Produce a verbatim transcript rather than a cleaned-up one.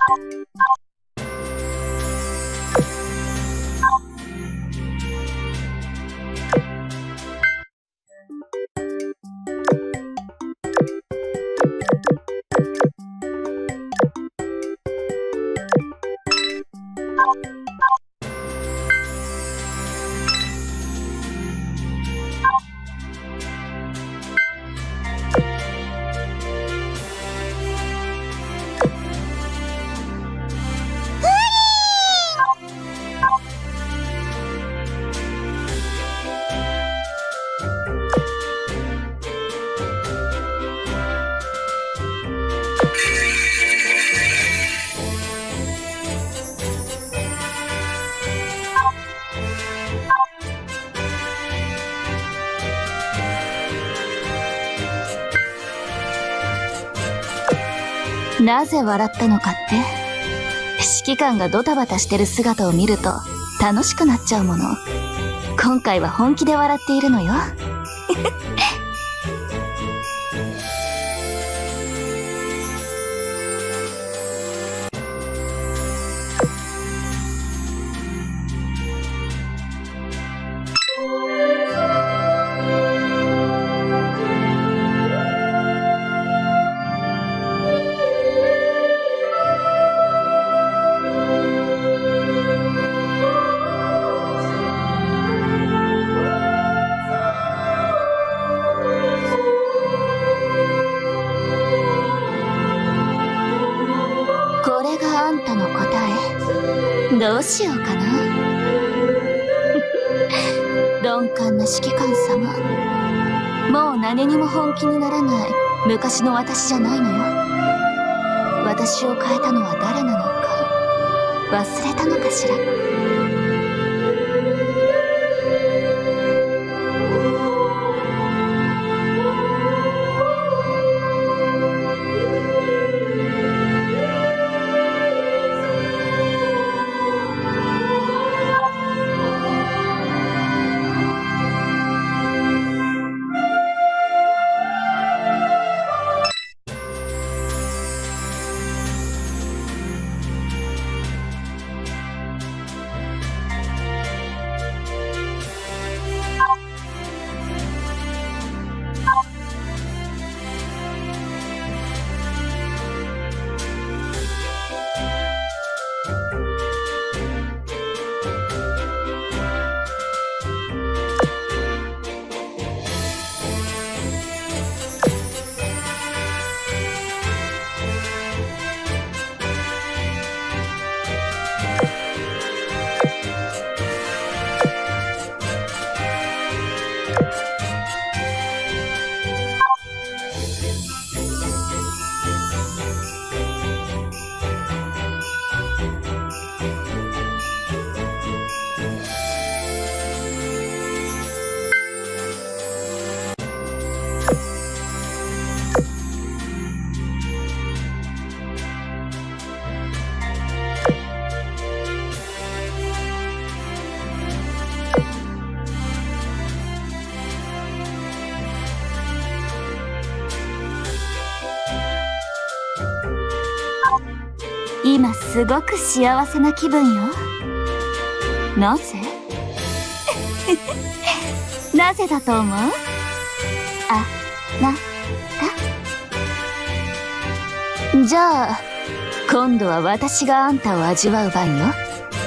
なぜ笑ったのかって？指揮官がドタバタしてる姿を見ると楽しくなっちゃうもの。今回は本気で笑っているのよ。どうしようかな。鈍感な指揮官様、もう何にも本気にならない昔の私じゃないのよ。私を変えたのは誰なのか忘れたのかしら。今すごく幸せな気分よ。なぜ？なぜだと思う？あなた？じゃあ今度は私があんたを味わう番よ。